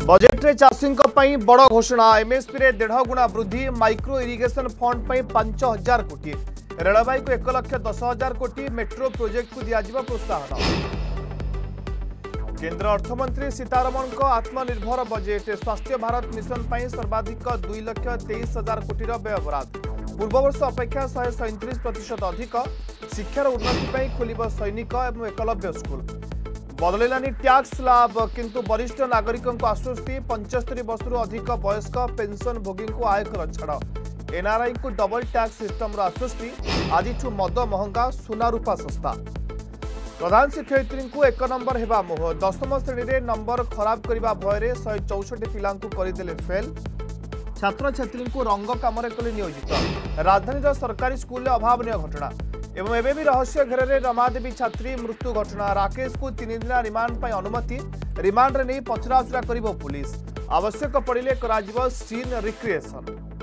Budget रे चाषी बड़ घोषणा एमएसपी रे 1.5 गुणा वृद्धि माइक्रो इरिगेशन फंड 5,000 कोटी रेलवाई को 1,10,000 कोटी मेट्रो प्रोजेक्ट को दिया प्रोत्साहन। केंद्र अर्थमंत्री सीतारमण को आत्मनिर्भर बजेट स्वास्थ्य भारत मिशन पर सर्वाधिक 2,23,000 कोटी व्यय बराद पूर्व वर्ष अपेक्षा 137% अधिक शिक्षार उन्नति खोल सैनिक और एकलव्य स्कूल बदलानी टैक्स स्लैब किंतु वरिष्ठ नागरिकों आश्वस्ति 75 वर्ष अधिक वयस्क पेंशन भोगी को आयकर छाड़ एनआरआई को डबल टैक्स सिस्टम आश्वस्ति आज मद महंगा सुना रूपा सस्ता प्रधान शिक्षयित्री को 1 नंबर हेबा मोह 10म श्रेणी में नंबर खराब करने भय 164 पिला करदे फेल छात्र छात्री को रंग कम कले नियोजित राजधानी सरकारी स्कूल अभावनीय घटना एवं एवं भी रहस्य घेर रमादेवी छात्री मृत्यु घटना राकेश को 3 दिन रिमांड पर अनुमति रिमांड रे नहीं पचराउचरा करिबो पुलिस आवश्यक पड़िले सीन रिक्रिएशन।